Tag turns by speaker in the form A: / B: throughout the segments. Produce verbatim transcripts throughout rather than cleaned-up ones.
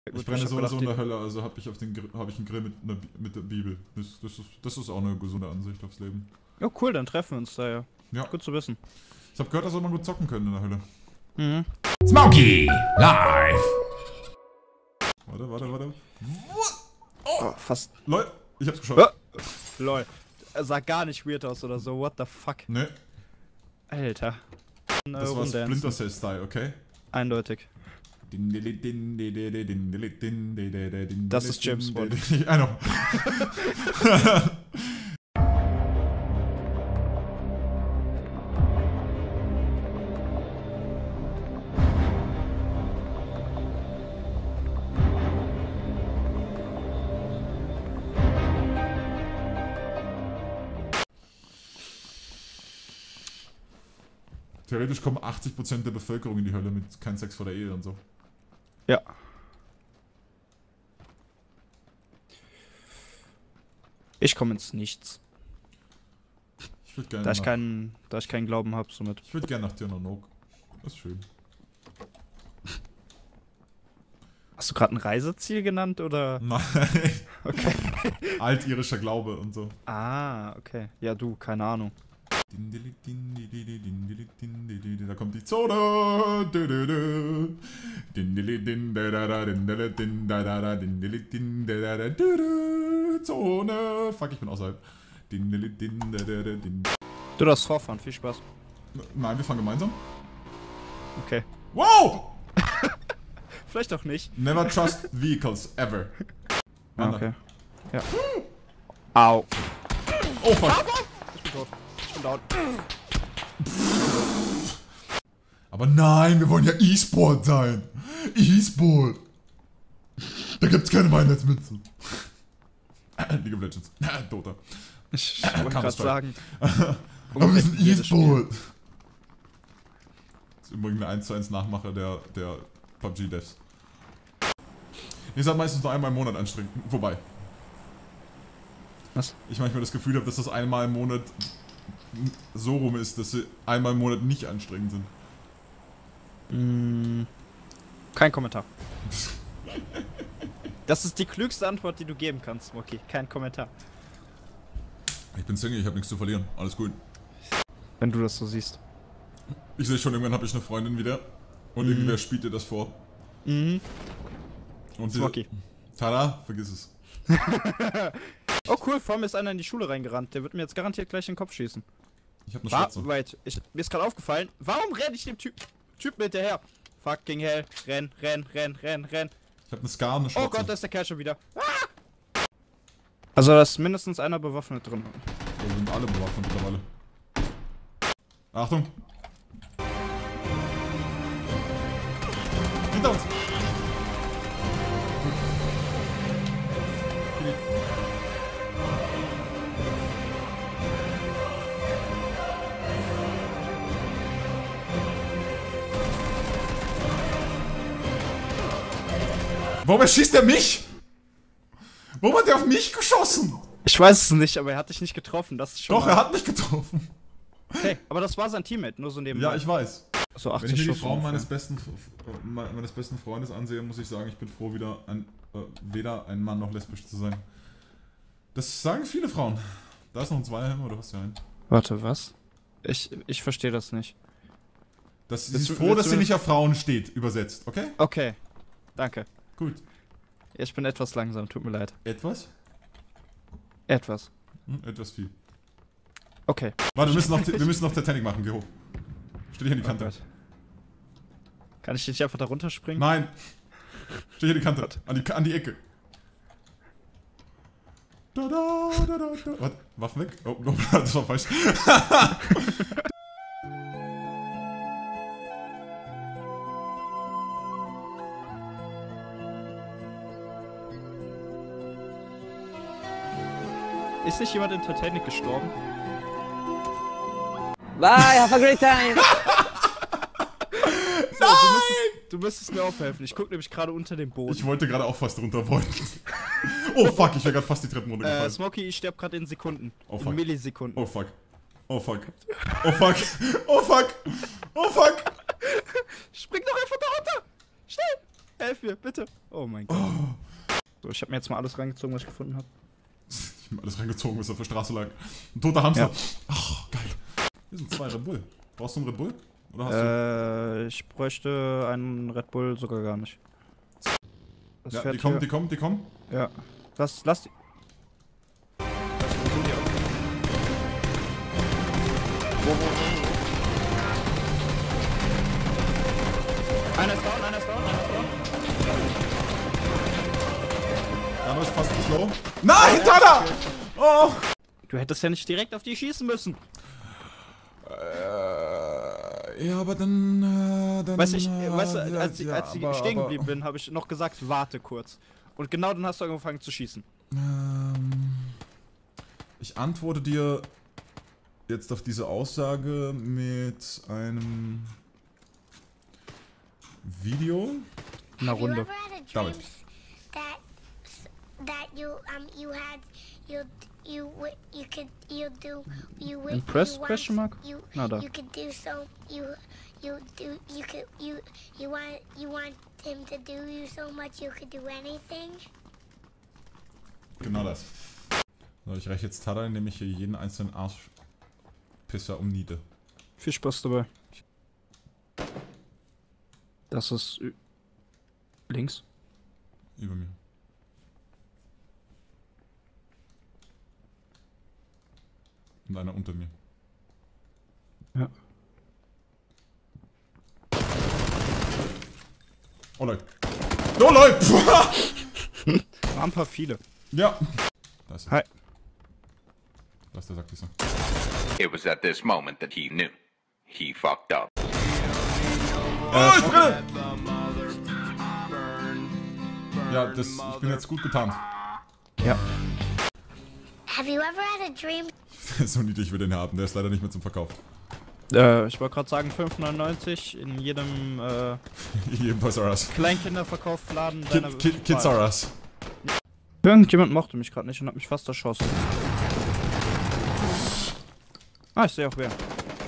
A: Ich brenne so oder so in der Hölle, also habe ich, auf den Gr- hab ich einen Grill mit, einer Bi- mit der Bibel. Das, das, ist, das ist auch eine gesunde Ansicht aufs Leben.
B: Ja, cool, dann treffen wir uns da ja.
A: Ja.
B: Gut zu wissen.
A: Ich habe gehört, dass wir mal gut zocken können in der Hölle.
B: Mhm.
C: Smokey live.
A: Warte, warte, warte.
B: Oh, fast.
A: Leute, ich hab's geschafft.
B: Oh. Lol. Er sah gar nicht weird aus oder so. What the fuck?
A: Ne,
B: Alter.
A: das war Splinter Cell Style, okay?
B: Eindeutig.
A: Das
B: ist James Bond.
A: I know. Theoretisch kommen achtzig Prozent der Bevölkerung in die Hölle mit kein Sex vor der Ehe und so.
B: Ja. Ich komme ins Nichts.
A: Ich würde gerne
B: Da ich,
A: nach,
B: keinen, da ich keinen Glauben habe, somit.
A: ich würd gern nach Tirnanok. Das ist schön.
B: Hast du gerade ein Reiseziel genannt oder?
A: Nein.
B: Okay.
A: Altirischer Glaube und so.
B: Ah, okay. Ja, du, keine Ahnung.
A: Da kommt die Zone. Zone. Fuck, ich bin außerhalb.
B: Du darfst vorfahren, viel Spaß.
A: Nein, wir fahren gemeinsam.
B: Okay.
A: Wow!
B: Vielleicht auch nicht.
A: Never trust vehicles, ever.
B: Ah, okay. Ja. Au.
A: Oh fuck.
B: Ich bin tot. Ich bin down.
A: Aber nein, wir wollen ja E-Sport sein. E-Sport. Da gibt's keine Weihnachtsmütze. League of Legends. Dota.
B: Ich wollte gerade sagen.
A: Aber wir sind E-Sport. Das ist übrigens eine eins zu eins Nachmacher der, der P U B G-Devs. Ihr seid meistens nur einmal im Monat anstrengend. Wobei.
B: Was?
A: Ich manchmal das Gefühl habe, dass das einmal im Monat so rum ist, dass sie einmal im Monat nicht anstrengend sind.
B: Mm, kein Kommentar. Das ist die klügste Antwort, die du geben kannst, Smokey. Kein Kommentar.
A: Ich bin Single, ich habe nichts zu verlieren. Alles gut.
B: Wenn du das so siehst.
A: Ich sehe schon, irgendwann habe ich eine Freundin wieder. Und
B: Mhm.
A: irgendwer spielt dir das vor.
B: Mhm.
A: Und sie,
B: Smokey.
A: tada, vergiss es.
B: Oh cool, vor mir ist einer in die Schule reingerannt. Der wird mir jetzt garantiert gleich in den Kopf schießen.
A: Ich habe eine
B: War,
A: Schürze.
B: wait, ich, mir ist gerade aufgefallen, warum renne ich dem Typ, Typen hinterher? Fucking hell, renn, renn, renn, renn, renn.
A: Ich habe eine Scar und eine
B: Oh
A: Schürze.
B: Gott, da ist der Kerl schon wieder. Ah! Also da ist mindestens einer bewaffnet drin.
A: Da sind alle bewaffnet mittlerweile. Achtung! Hinter uns! Warum erschießt er mich? Warum hat er auf mich geschossen?
B: Ich weiß es nicht, aber er hat dich nicht getroffen, das ist schon.
A: Doch, er hat mich getroffen.
B: Okay, aber das war sein Teammate, nur so nebenbei.
A: Ja, ich weiß.
B: So
A: Wenn
B: achtzig
A: ich mir die
B: Schuss
A: Frau
B: ungefähr.
A: meines besten, meines besten Freundes ansehe, muss ich sagen, ich bin froh, wieder ein, äh, weder ein Mann noch lesbisch zu sein. Das sagen viele Frauen. Da ist noch ein Zweiheimer, oder was ja ein?
B: Warte, was? Ich, ich verstehe das nicht.
A: Das, sie
B: Willst
A: ist
B: du-
A: froh, dass
B: willst
A: sie
B: du-
A: nicht auf Frauen steht, übersetzt, okay?
B: Okay, danke.
A: Gut.
B: Ich bin etwas langsam, tut mir leid.
A: Etwas?
B: Etwas.
A: Hm, etwas viel.
B: Okay.
A: Warte, wir müssen noch, wir müssen noch Titanic machen, geh hoch. Stell dich an die
B: Oh
A: Kante.
B: Gott. Kann ich nicht einfach da runterspringen?
A: Nein! Stell dich an die Kante, an die, an die Ecke. Da, da, da, da, da. Warte, Waffen weg? Oh, oh, das war falsch.
B: Ist nicht jemand in Titanic gestorben?
D: Bye, have a great time.
B: So, du, müsstest, du müsstest mir aufhelfen. Ich gucke nämlich gerade unter dem Boden.
A: Ich wollte gerade auch fast runter wollen. Oh fuck, ich wäre gerade fast die Treppen
B: Äh,
A: runtergefallen.
B: Smokey, ich sterbe gerade in Sekunden.
A: Oh,
B: in
A: fuck.
B: Millisekunden.
A: Oh fuck. Oh fuck. Oh fuck. Oh fuck. Oh fuck.
B: Spring doch einfach da runter! Schnell! helf mir, bitte. Oh mein Gott.
A: Oh.
B: So, ich habe mir jetzt mal alles reingezogen, was ich gefunden habe.
A: Ich hab mir alles reingezogen, was auf der Straße lag. Ein toter Hamster.
B: Ja.
A: Ach, geil. Hier sind zwei Red Bull. Brauchst du einen Red Bull? Oder hast
B: Äh, ich bräuchte einen Red Bull sogar gar nicht. Das
A: du... Ja,
B: fährt
A: die kommen,
B: hier.
A: die kommen, die kommen.
B: Ja. Lass, lass die. Einer ist down, einer ist down, einer ist down.
A: Dano ist fast slow. Nein, Tada! Oh!
B: Du hättest ja nicht direkt auf die schießen müssen.
A: Äh, ja, aber dann... Äh, dann
B: Weißt du, ich,
A: äh,
B: weißt du,
A: ja,
B: als, ich-
A: ja,
B: als ich
A: aber-
B: stehen
A: aber-
B: geblieben bin, habe ich noch gesagt, warte kurz. Und genau dann hast du angefangen zu schießen.
A: Ähm, ich antworte dir jetzt auf diese Aussage mit einem Video.
B: Eine
D: Have you
B: Runde.
D: ever had a
A: Damit.
D: dream that that you um you had you you wi- you could you do you wi-
B: Impressed,
D: you want-
B: question mark?
D: you
B: Nada.
D: you could do so you you do you could you you want you want him to do you so much you could do anything.
A: Genau das. So, ich reiche jetzt Tada, indem ich hier jeden einzelnen Arschpisser umniete.
B: Viel Spaß dabei. Das ist ü- links.
A: Über mir. Und einer unter mir.
B: Ja.
A: Oh Leute. Oh Leute!
B: Waren ein paar viele.
A: Ja. Da ist er.
B: Hi.
A: Da ist der Sackpisser.
E: It was at this moment that he knew. He fucked up.
A: Oh, ich brenne! Ja, das, ich bin jetzt gut getan.
B: Ja.
D: Have you ever had a dream?
A: So niedlich wir den haben, der ist leider nicht mehr zum Verkauf.
B: Äh, ich wollte gerade sagen fünf neunundneunzig in jedem äh,
A: Jedem Toys R Us.
B: Kleinkinderverkaufsladen deiner
A: Kid, Kid, Kids
B: Wahl.
A: R Us.
B: Irgendjemand mochte mich gerade nicht und hat mich fast erschossen. Ah, ich sehe auch wer.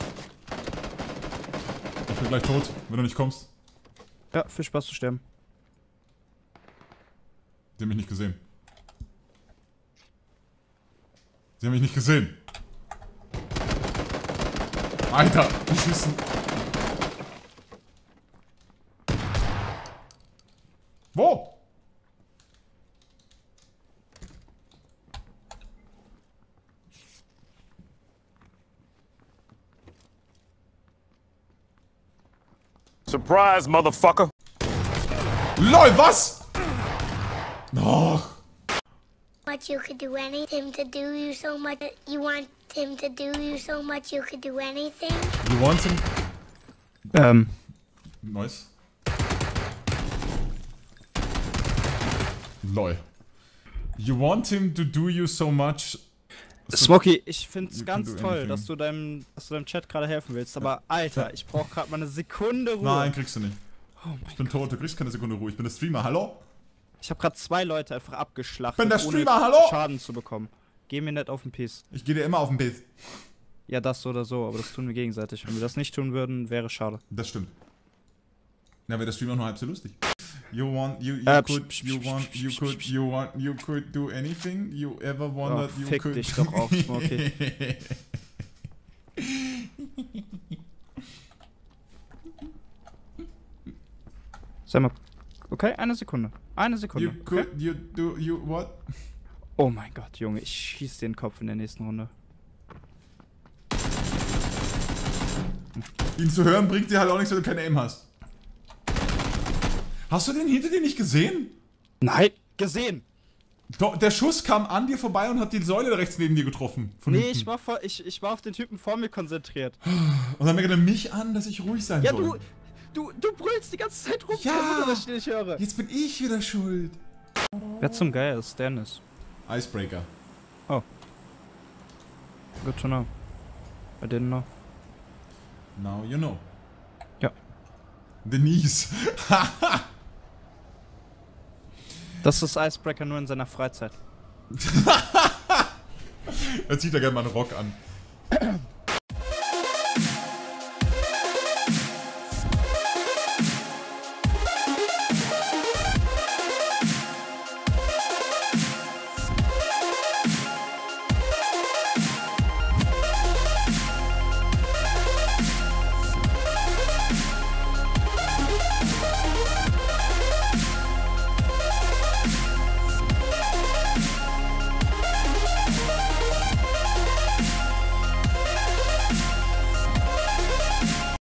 A: Ich bin gleich tot, wenn du nicht kommst.
B: Ja, viel Spaß zu sterben.
A: Sie haben mich nicht gesehen. Sie haben mich nicht gesehen. Alter, die schießen. Wo?
F: Surprise, motherfucker!
A: LOL, was? Noch.
D: Much you could do anything to do you so much you want him to do you so much you could do anything.
A: You want some...
B: Ähm.
A: Nice. LOL. You want him to do you so much...
B: Smokey, ich find's
A: You
B: ganz
A: can do
B: toll,
A: anything.
B: dass du deinem, dass du deinem Chat gerade helfen willst, aber Alter, ich brauch gerade mal eine Sekunde Ruhe.
A: Nein, kriegst du nicht.
B: Oh mein
A: Ich bin tot, du kriegst keine Sekunde Ruhe. Ich bin der Streamer, hallo?
B: Ich habe gerade zwei Leute einfach abgeschlachtet,
A: Bin der
B: ohne
A: Streamer, hallo?
B: Schaden zu bekommen. Geh mir nicht auf den Piece.
A: Ich gehe dir immer auf den Bild.
B: Ja, das oder so, aber das tun wir gegenseitig. Wenn wir das nicht tun würden, wäre schade.
A: Das stimmt. Ja, wäre der Stream auch nur halb so lustig. You want, you, you
B: Äh,
A: could,
B: psch, psch,
A: you
B: psch,
A: want,
B: psch,
A: you
B: psch,
A: could,
B: psch.
A: you want, you could do anything you ever wanted,
B: Oh,
A: you
B: fick
A: could...
B: dich doch auf, Smokey. Sag mal. Okay, eine Sekunde. Eine Sekunde.
A: You
B: Okay?
A: could, you do, you what?
B: Oh mein Gott, Junge, ich schieß den Kopf in der nächsten Runde.
A: Ihn zu hören bringt dir halt auch nichts, wenn du keine Aim hast. Hast du den hinter dir nicht gesehen?
B: Nein, gesehen.
A: Do, der Schuss kam an dir vorbei und hat die Säule rechts neben dir getroffen. Von
B: Nee,
A: hinten.
B: ich war, vor, ich, ich war auf den Typen vor mir konzentriert.
A: Und dann merkt er mich an, dass ich ruhig sein
B: Ja,
A: soll.
B: du, du, du brüllst die ganze Zeit rum.
A: Ja.
B: Kein Wunder, dass ich dich nicht höre.
A: Jetzt bin ich wieder schuld.
B: Wer zum Geier ist Dennis?
A: Icebreaker.
B: Good to know. I didn't know.
A: Now you know.
B: Ja.
A: Denise.
B: Das ist Icebreaker nur in seiner Freizeit.
A: Er zieht ja gerne mal einen Rock an.